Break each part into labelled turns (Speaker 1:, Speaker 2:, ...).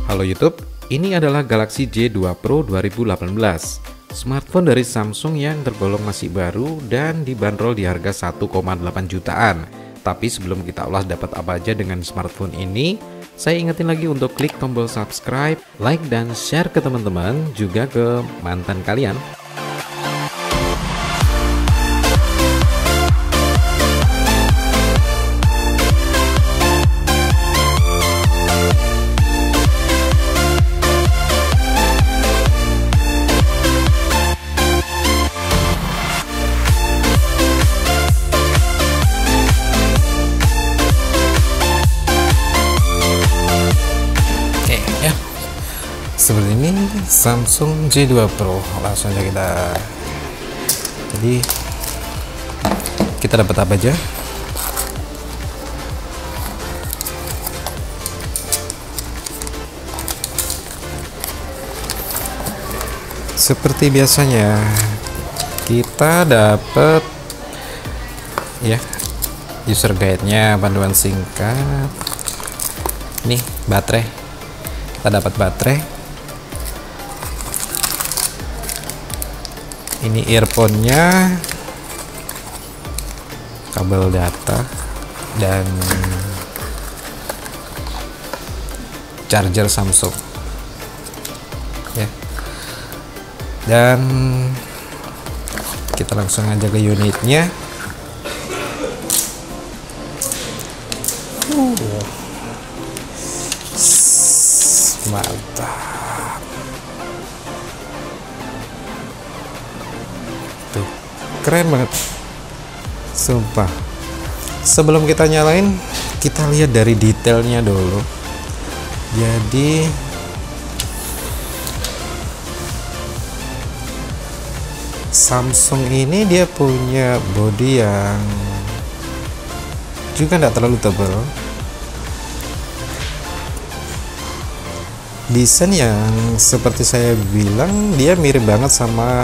Speaker 1: Halo YouTube, ini adalah Galaxy J2 Pro 2018, smartphone dari Samsung yang tergolong masih baru dan dibanderol di harga 1,8 jutaan. Tapi sebelum kita ulas dapat apa aja dengan smartphone ini, saya ingetin lagi untuk klik tombol subscribe, like, dan share ke teman-teman, juga ke mantan kalian. Seperti ini Samsung J2 Pro. Langsung aja kita dapat apa aja. Seperti biasanya kita dapat ya user guide-nya, panduan singkat. Nih baterai. Kita dapat baterai. Ini earphone-nya, kabel data, dan charger Samsung ya. Dan kita langsung aja ke unitnya. Mantap. Tuh, keren banget, sumpah. Sebelum kita nyalain, kita lihat dari detailnya dulu. Jadi Samsung ini dia punya bodi yang juga tidak terlalu tebal, desain yang seperti saya bilang dia mirip banget sama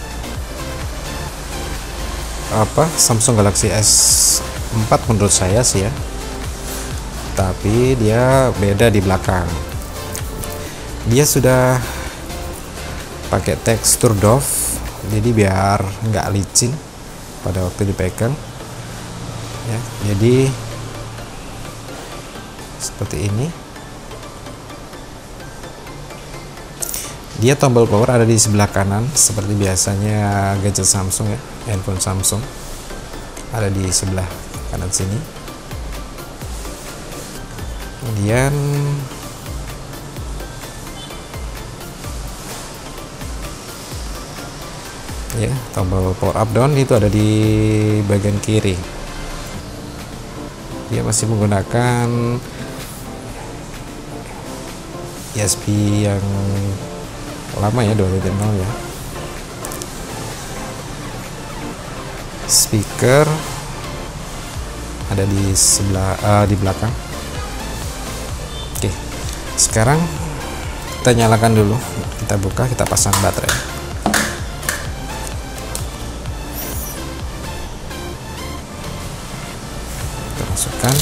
Speaker 1: Samsung Galaxy S4 menurut saya sih ya, tapi dia beda di belakang. Dia sudah pakai tekstur doff, jadi biar nggak licin pada waktu dipegang ya. Jadi seperti ini. Dia tombol power ada di sebelah kanan seperti biasanya gadget Samsung ya, handphone Samsung ada di sebelah kanan sini. Kemudian ya tombol power up down itu ada di bagian kiri. Dia masih menggunakan USB yang lama ya, 2.0 ya. Speaker ada di sebelah di belakang. Oke, sekarang kita nyalakan dulu, kita buka, kita pasang baterai. Kita masukkan.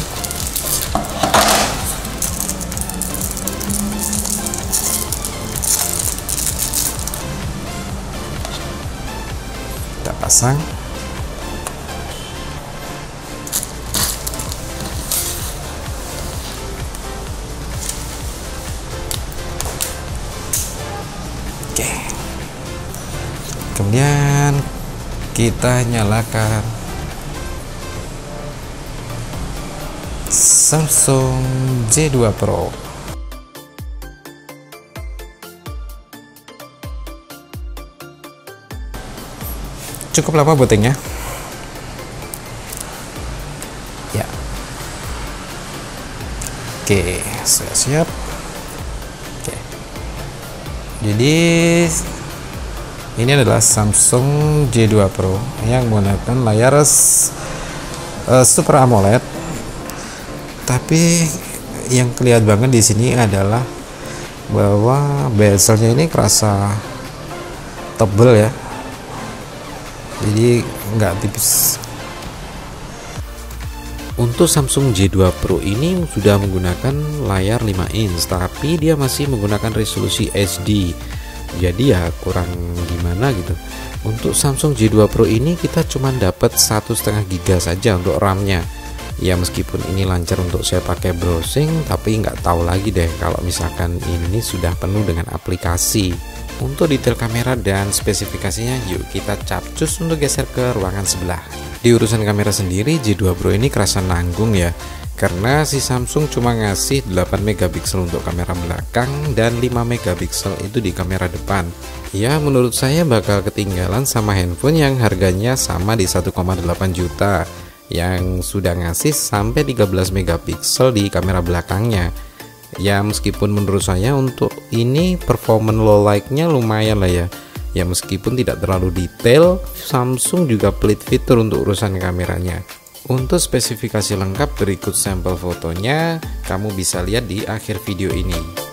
Speaker 1: Pasang. Oke. Kemudian kita nyalakan Samsung J2 Pro. Cukup lama bootingnya ya. Oke, sudah siap. Oke, jadi ini adalah Samsung J2 Pro yang menggunakan layar Super AMOLED. Tapi yang kelihatan banget di sini adalah bahwa bezelnya ini kerasa tebel ya, jadi nggak tipis. Untuk Samsung J2 Pro ini sudah menggunakan layar 5 inch, tapi dia masih menggunakan resolusi HD. Jadi ya kurang gimana gitu. Untuk Samsung J2 Pro ini kita cuma dapat 1,5 GB saja untuk RAM-nya. Ya meskipun ini lancar untuk saya pakai browsing, tapi nggak tahu lagi deh kalau misalkan ini sudah penuh dengan aplikasi. Untuk detail kamera dan spesifikasinya, yuk kita capcus untuk geser ke ruangan sebelah. Di urusan kamera sendiri, J2 Pro ini kerasa nanggung ya, karena si Samsung cuma ngasih 8 megapiksel untuk kamera belakang dan 5 megapiksel itu di kamera depan. Ya menurut saya bakal ketinggalan sama handphone yang harganya sama di 1,8 juta, yang sudah ngasih sampai 13 megapiksel di kamera belakangnya. Ya meskipun menurut saya untuk ini performance low light-nya lumayan lah ya. Ya meskipun tidak terlalu detail, Samsung juga pelit fitur untuk urusan kameranya. Untuk spesifikasi lengkap berikut sampel fotonya, kamu bisa lihat di akhir video ini.